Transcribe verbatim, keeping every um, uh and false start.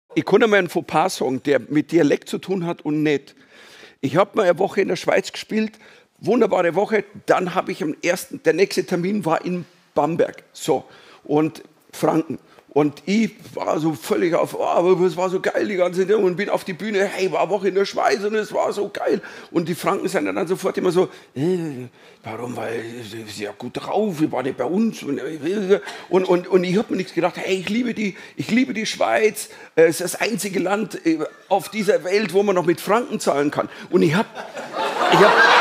Ich kann einmal einen Fauxpas sagen, der mit Dialekt zu tun hat und nicht. Ich habe mal eine Woche in der Schweiz gespielt, wunderbare Woche. Dann habe ich am ersten, der nächste Termin war in Bamberg, so, und Franken. Und ich war so völlig auf, oh, aber es war so geil, die ganze Zeit, und bin auf die Bühne, hey, war eine Woche in der Schweiz und es war so geil. Und die Franken sind dann sofort immer so, äh, warum, weil sie ist ja gut drauf, wir waren nicht bei uns. Und, und, und, und ich habe mir nichts gedacht, hey, ich liebe die, ich liebe die Schweiz, es ist das einzige Land auf dieser Welt, wo man noch mit Franken zahlen kann. Und ich habe, ich habe,